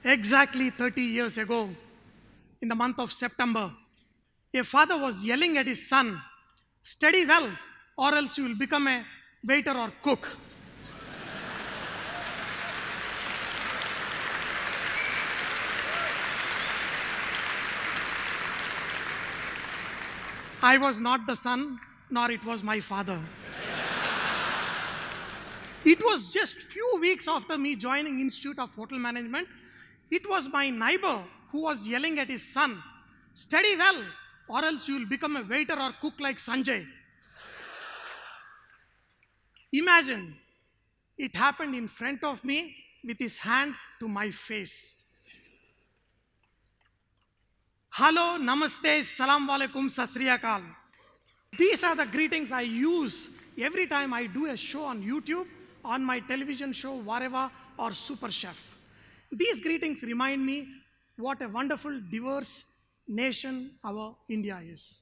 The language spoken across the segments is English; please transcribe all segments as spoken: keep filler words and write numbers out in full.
Exactly thirty years ago, in the month of September, a father was yelling at his son, "Study well, or else you will become a waiter or cook." I was not the son, nor it was my father. It was just few weeks after me joining Institute of Hotel Management. It was my neighbor who was yelling at his son, "Study well, or else you will become a waiter or cook like Sanjay." Imagine, it happened in front of me with his hand to my face. Hello, namaste, salam alaikum, sat sri akal. These are the greetings I use every time I do a show on YouTube, on my television show, wherever, or Super Chef. These greetings remind me what a wonderful, diverse nation our India is.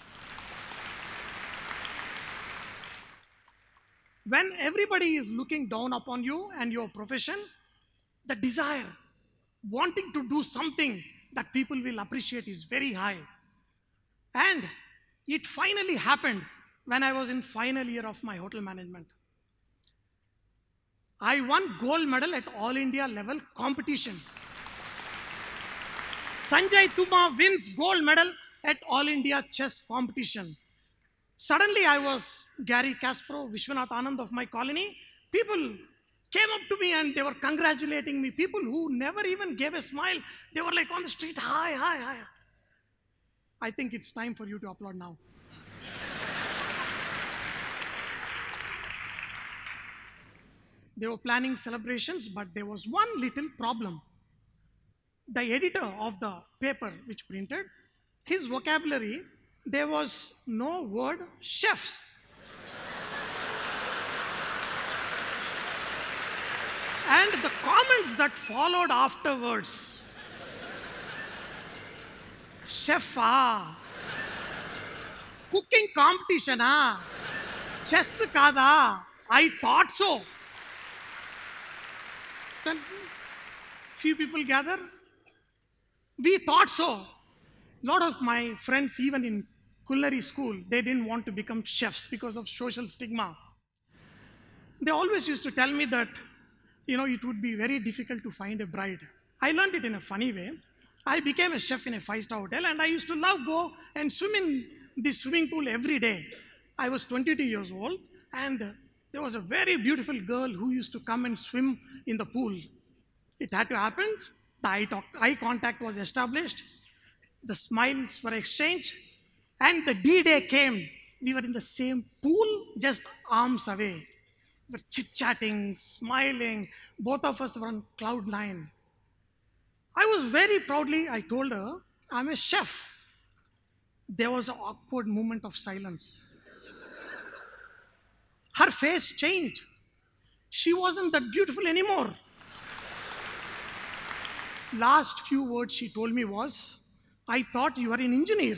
When everybody is looking down upon you and your profession, the desire, wanting to do something that people will appreciate is very high. And it finally happened when I was in final year of my hotel management. I won gold medal at all India level competition. Sanjay Thumma wins gold medal at all India chess competition. Suddenly I was Gary Kasparov, Vishwanath Anand of my colony. People came up to me and they were congratulating me. People who never even gave a smile, they were like on the street, "Hi, hi, hi." I think it's time for you to applaud now. They were planning celebrations, but there was one little problem. The editor of the paper which printed, his vocabulary, there was no word chefs. And the comments that followed afterwards, "Chef ah, cooking competition ah, chess kada, I thought so." Then few people gather, "We thought so." A lot of my friends, even in culinary school, they didn't want to become chefs because of social stigma. They always used to tell me that, you know, it would be very difficult to find a bride. I learned it in a funny way. I became a chef in a five-star hotel, and I used to love go and swim in the swimming pool every day. I was twenty-two years old, and there was a very beautiful girl who used to come and swim in the pool. It had to happen. The eye, talk, eye contact was established. The smiles were exchanged. And the D-Day came. We were in the same pool, just arms away. We were chit-chatting, smiling. Both of us were on cloud nine. I was very proudly, I told her, "I'm a chef." There was an awkward moment of silence. Her face changed. She wasn't that beautiful anymore. Last few words she told me was, "I thought you were an engineer."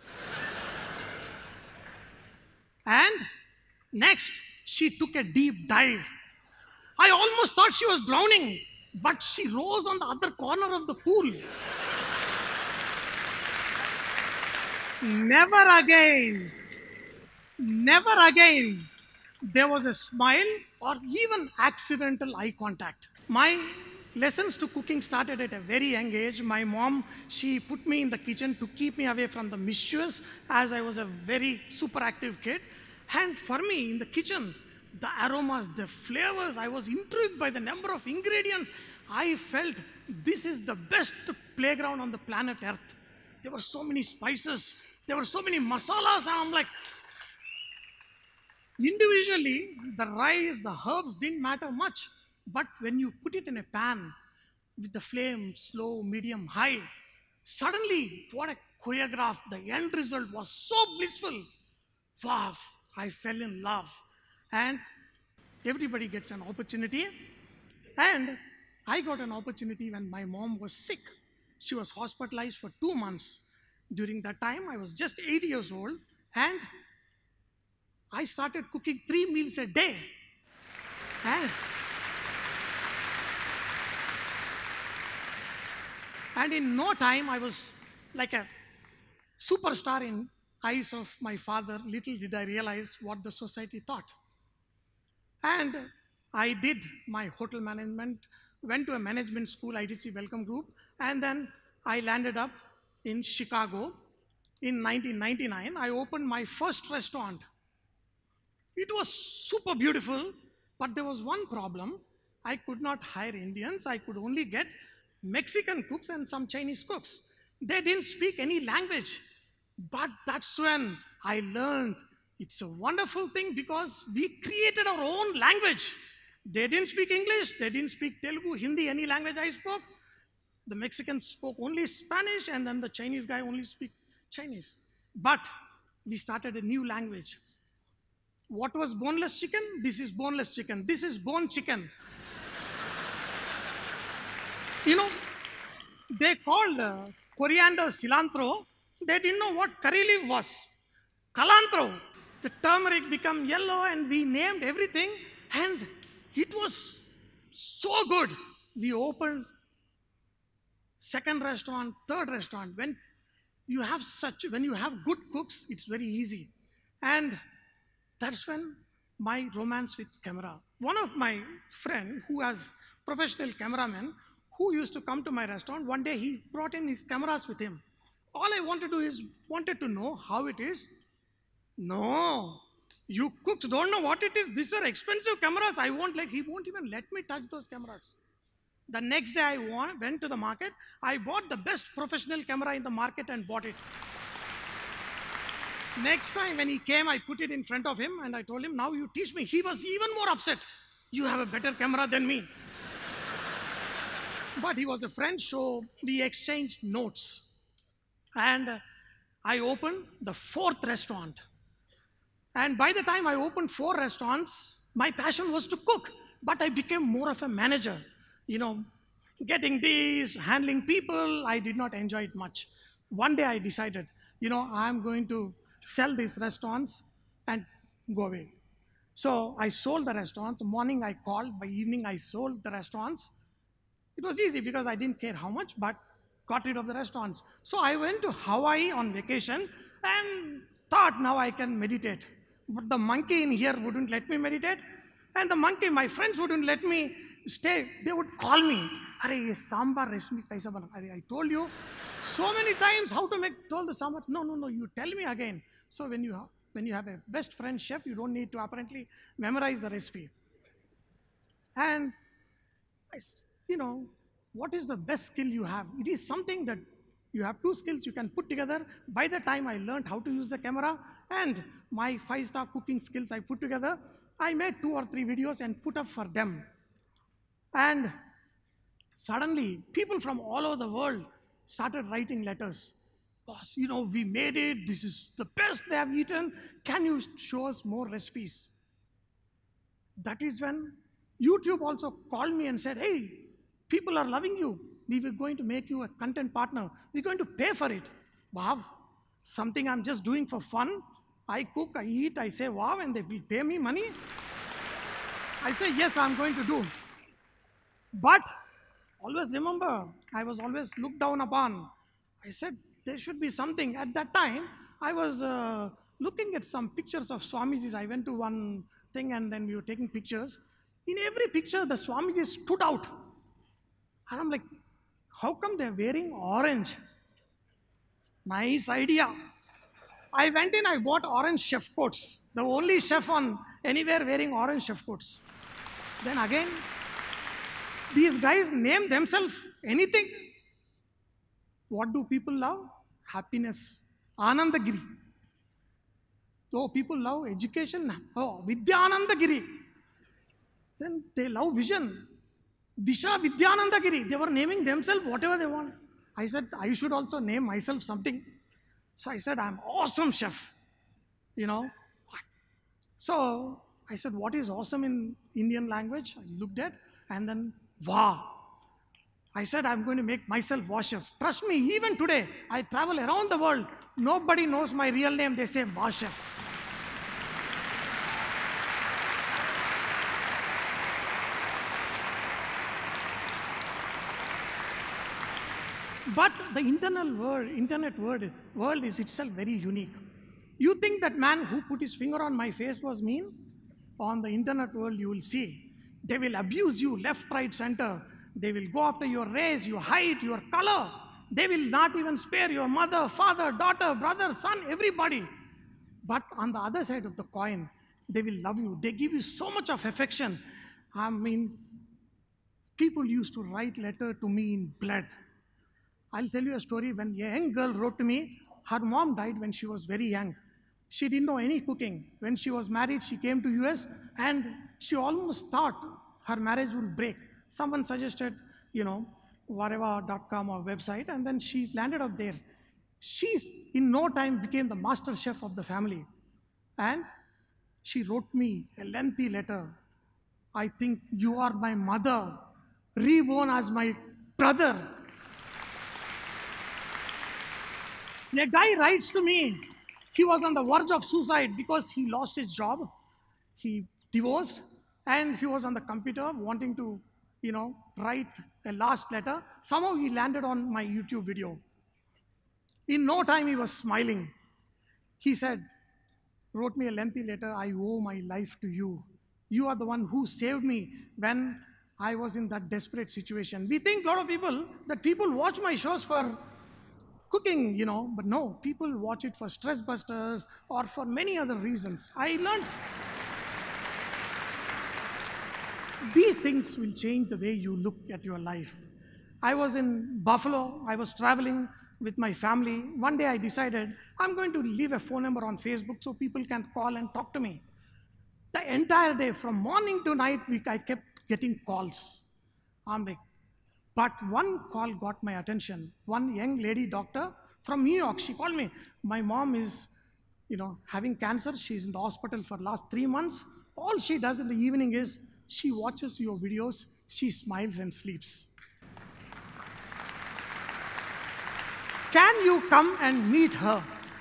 And next, she took a deep dive. I almost thought she was drowning, but she rose on the other corner of the pool. Never again, never again, there was a smile or even accidental eye contact. My lessons to cooking started at a very young age. My mom, she put me in the kitchen to keep me away from the mischievous, as I was a very super active kid. And for me, in the kitchen, the aromas, the flavors, I was intrigued by the number of ingredients. I felt this is the best playground on the planet Earth. There were so many spices, there were so many masalas, and I'm like, individually, the rice, the herbs didn't matter much. But when you put it in a pan with the flame slow, medium, high, suddenly, what a choreograph, the end result was so blissful. Wow, I fell in love. And everybody gets an opportunity. And I got an opportunity when my mom was sick. She was hospitalized for two months. During that time, I was just eight years old. And I started cooking three meals a day. And And in no time, I was like a superstar in eyes of my father. Little did I realize what the society thought. And I did my hotel management, went to a management school, I T C Welcome Group, and then I landed up in Chicago. In nineteen ninety-nine, I opened my first restaurant. It was super beautiful, but there was one problem. I could not hire Indians. I could only get Mexican cooks and some Chinese cooks. They didn't speak any language. But that's when I learned it's a wonderful thing because we created our own language. They didn't speak English, they didn't speak Telugu, Hindi, any language I spoke. The Mexicans spoke only Spanish, and then the Chinese guy only speak Chinese. But we started a new language. What was boneless chicken? This is boneless chicken. This is bone chicken. You know, they called uh, coriander cilantro. They didn't know what curry leaf was. Calantro. The turmeric became yellow, and we named everything, and it was so good. We opened second restaurant, third restaurant. When you have such, when you have good cooks, it's very easy. And that's when my romance with camera. One of my friend who has professional cameraman who used to come to my restaurant, one day he brought in his cameras with him. All I wanted to do is wanted to know how it is. No, you cooks don't know what it is. These are expensive cameras. I won't let, he won't even let me touch those cameras. The next day I went to the market. I bought the best professional camera in the market and bought it. Next time when he came, I put it in front of him and I told him, now you teach me. He was even more upset. You have a better camera than me. But he was a friend, so we exchanged notes. And I opened the fourth restaurant. And by the time I opened four restaurants, my passion was to cook. But I became more of a manager. You know, getting these, handling people, I did not enjoy it much. One day I decided, you know, I'm going to sell these restaurants and go away. So I sold the restaurants. Morning I called, by evening I sold the restaurants. It was easy because I didn't care how much, but got rid of the restaurants. So I went to Hawaii on vacation and thought now I can meditate. But the monkey in here wouldn't let me meditate. And the monkey, my friends wouldn't let me stay. They would call me. Are ye sambar recipe kaisa bana? I told you so many times how to make, told the sambar. No, no, no, you tell me again. So when you have, when you have a best friend chef, you don't need to apparently memorize the recipe. And I, you know, what is the best skill you have? It is something that you have two skills you can put together. By the time I learned how to use the camera and my five-star cooking skills I put together, I made two or three videos and put up for them. And suddenly, people from all over the world started writing letters. Boss, you know, we made it. This is the best they have eaten. Can you show us more recipes? That is when YouTube also called me and said, hey, people are loving you. We were going to make you a content partner. We're going to pay for it. Wow, something I'm just doing for fun. I cook, I eat, I say wow, and they will pay me money. I say, yes, I'm going to do. But always remember, I was always looked down upon. I said, there should be something. At that time, I was uh, looking at some pictures of Swamijis. I went to one thing and then we were taking pictures. In every picture, the Swamijis stood out. And I'm like, how come they're wearing orange? Nice idea. I went in, I bought orange chef coats. The only chef on anywhere wearing orange chef coats. Then again, these guys name themselves anything. What do people love? Happiness. Anandagiri. So people love education. Oh, Vidyanandagiri. Then they love vision. Disha Vidyanandagiri. They were naming themselves whatever they want. I said, I should also name myself something. So I said, I'm awesome chef. You know. So I said, what is awesome in Indian language? I looked at and then, wow. I said, I'm going to make myself Wow Chef. Trust me, even today, I travel around the world. Nobody knows my real name. They say Wow Chef. But the internal world, internet world, world is itself very unique. You think that man who put his finger on my face was mean? On the internet world, you will see. They will abuse you left, right, center. They will go after your race, your height, your color. They will not even spare your mother, father, daughter, brother, son, everybody. But on the other side of the coin, they will love you. They give you so much of affection. I mean, people used to write letter to me in blood. I'll tell you a story. When a young girl wrote to me, her mom died when she was very young. She didn't know any cooking. When she was married, she came to U S and she almost thought her marriage would break. Someone suggested, you know, vareva dot com or website, and then she landed up there. She, in no time, became the master chef of the family. And she wrote me a lengthy letter. I think you are my mother, reborn as my brother. A guy writes to me, he was on the verge of suicide because he lost his job. He divorced, and he was on the computer wanting to, you know, write a last letter. Somehow he landed on my YouTube video. In no time, he was smiling. He said, wrote me a lengthy letter, I owe my life to you. You are the one who saved me when I was in that desperate situation. We think, a lot of people, that people watch my shows for cooking, you know, but no, people watch it for stress busters or for many other reasons. I learned these things will change the way you look at your life. I was in Buffalo, I was traveling with my family. One day I decided I'm going to leave a phone number on Facebook so people can call and talk to me. The entire day, from morning to night, week, I kept getting calls. I'm like, but one call got my attention. One young lady doctor from New York, she called me. My mom is, you know, having cancer. She's in the hospital for the last three months. All she does in the evening is she watches your videos, she smiles and sleeps. Can you come and meet her?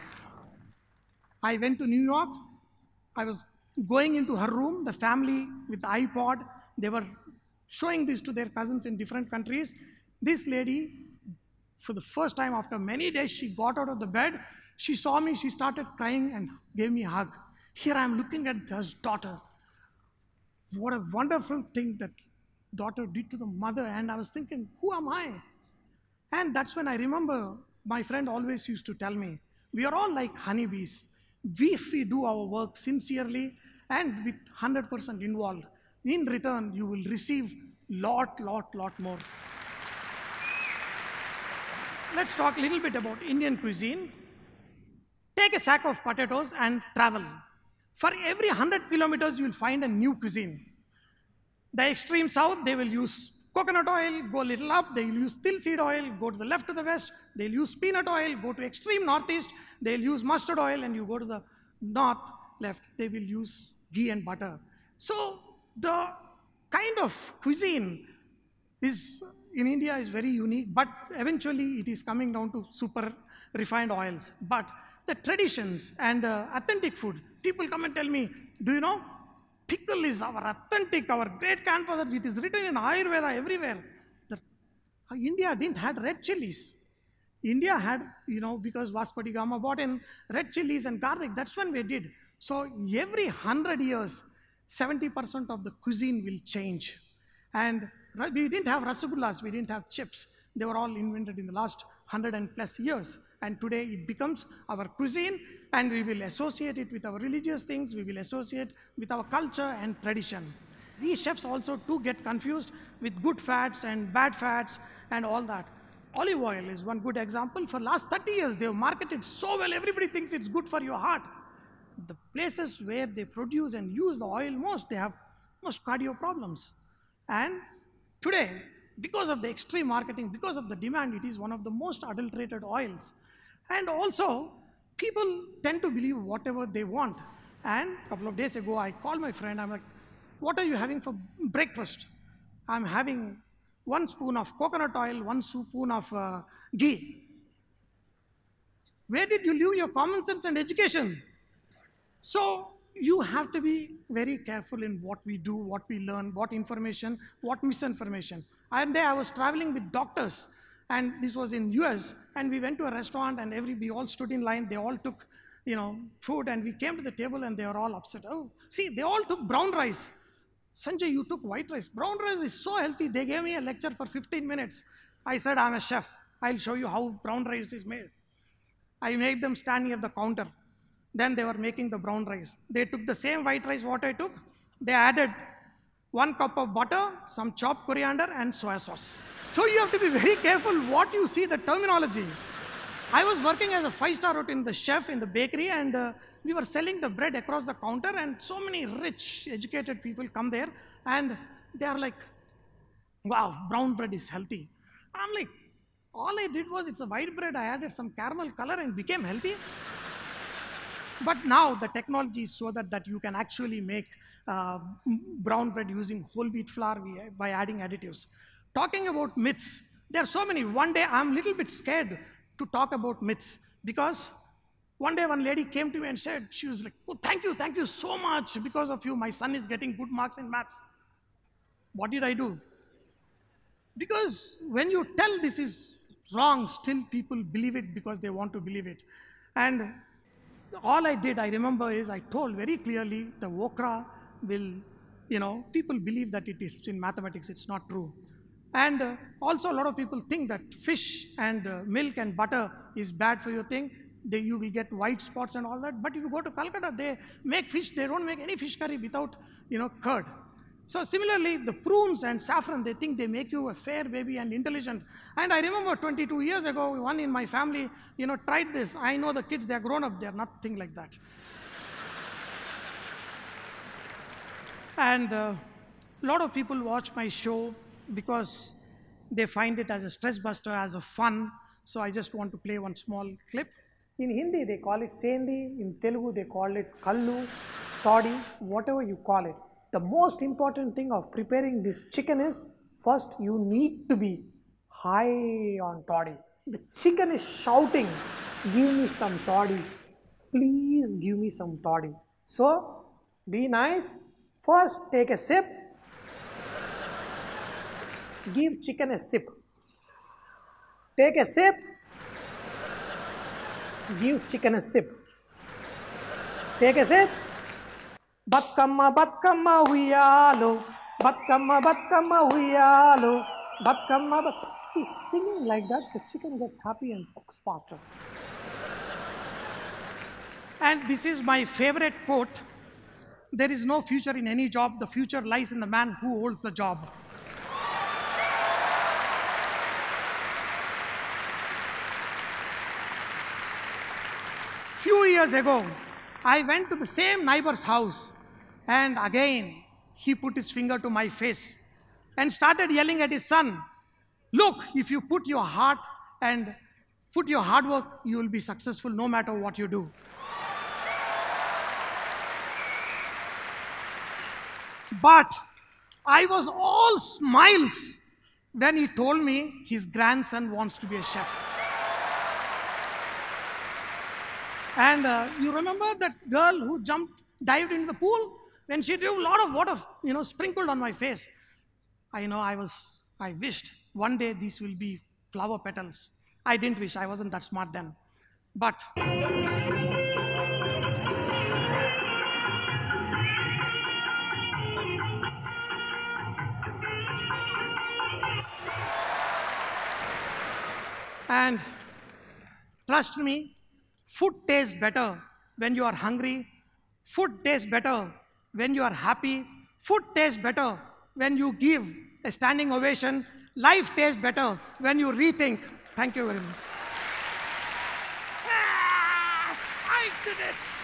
I went to New York. I was going into her room, the family with the iPod. They were showing this to their cousins in different countries. This lady, for the first time after many days, she got out of the bed. She saw me, she started crying and gave me a hug. Here I am looking at her daughter. What a wonderful thing that daughter did to the mother. And I was thinking, who am I? And that's when I remember my friend always used to tell me, we are all like honeybees. If we do our work sincerely and with one hundred percent involved, in return, you will receive lot, lot, lot more. Let's talk a little bit about Indian cuisine. Take a sack of potatoes and travel. For every one hundred kilometers, you will find a new cuisine. The extreme south, they will use coconut oil, go a little up, they will use till seed oil, go to the left to the west, they'll use peanut oil, go to extreme northeast, they'll use mustard oil, and you go to the north left, they will use ghee and butter. So the kind of cuisine is in India is very unique, but eventually it is coming down to super refined oils. But the traditions and uh, authentic food, people come and tell me, do you know, pickle is our authentic, our great grandfathers, it is written in Ayurveda everywhere. The, uh, India didn't have red chilies. India had, you know, because Vasco da Gama brought in red chilies and garlic, that's when we did. So every hundred years, seventy percent of the cuisine will change. And we didn't have rasagullas, we didn't have chips. They were all invented in the last hundred and plus years. And today it becomes our cuisine, and we will associate it with our religious things, we will associate with our culture and tradition. We chefs also too get confused with good fats and bad fats and all that. Olive oil is one good example. For last thirty years, they have marketed so well, everybody thinks it's good for your heart. The places where they produce and use the oil most, they have most cardio problems. And today, because of the extreme marketing, because of the demand, it is one of the most adulterated oils. And also, people tend to believe whatever they want. And a couple of days ago, I called my friend, I'm like, what are you having for breakfast? I'm having one spoon of coconut oil, one spoon of uh, ghee. Where did you leave your common sense and education? So you have to be very careful in what we do, what we learn, what information, what misinformation. And there I was traveling with doctors. And this was in U S, and we went to a restaurant, and every, we all stood in line, they all took, you know, food, and we came to the table, and they were all upset. Oh, see, they all took brown rice. Sanjay, you took white rice. Brown rice is so healthy. They gave me a lecture for fifteen minutes. I said, I'm a chef. I'll show you how brown rice is made. I made them stand near the counter. Then they were making the brown rice. They took the same white rice what I took. They added one cup of butter, some chopped coriander, and soya sauce. So you have to be very careful what you see, the terminology. I was working as a five-star hotel in the chef in the bakery, and uh, we were selling the bread across the counter, and so many rich, educated people come there, and they are like, wow, brown bread is healthy. I'm like, all I did was, it's a white bread, I added some caramel color and became healthy. But now the technology is so that, that you can actually make uh, brown bread using whole wheat flour by adding additives. Talking about myths, there are so many. One day I'm a little bit scared to talk about myths, because one day one lady came to me and said, she was like, oh, thank you, thank you so much. Because of you, my son is getting good marks in maths. What did I do? Because when you tell this is wrong, still people believe it because they want to believe it. And all I did, I remember, is I told very clearly the okra will, you know, people believe that it is in mathematics, it's not true. And uh, also a lot of people think that fish and uh, milk and butter is bad for your thing. They, you will get white spots and all that. But if you go to Calcutta, they make fish, they don't make any fish curry without, you know, curd. So similarly, the prunes and saffron, they think they make you a fair baby and intelligent. And I remember twenty-two years ago, one in my family, you know, tried this. I know the kids, they're grown up, they're nothing like that. And a uh, lot of people watch my show because they find it as a stress buster, as a fun. So I just want to play one small clip. In Hindi, they call it Sendi. In Telugu, they call it Kallu, Toddy, whatever you call it. The most important thing of preparing this chicken is, first you need to be high on toddy. The chicken is shouting, give me some toddy. Please give me some toddy. So, be nice. First, take a sip. Give chicken a sip. Take a sip. Give chicken a sip. Take a sip. Batkama, Batkama, uyalo. Batkama, Batkama, uyalo. Batkama, bat. See, singing like that, the chicken gets happy and cooks faster. And this is my favorite quote. There is no future in any job. The future lies in the man who holds the job. Few years ago, I went to the same neighbor's house, and again, he put his finger to my face and started yelling at his son, look, if you put your heart and put your hard work, you will be successful no matter what you do. But I was all smiles when he told me his grandson wants to be a chef. And uh, you remember that girl who jumped, dived into the pool? When she did, a lot of water, you know, sprinkled on my face. I know I was, I wished one day these will be flower petals. I didn't wish, I wasn't that smart then. But and trust me, food tastes better when you are hungry. Food tastes better when you are happy. Food tastes better when you give a standing ovation. Life tastes better when you rethink. Thank you very much. Ah, I did it.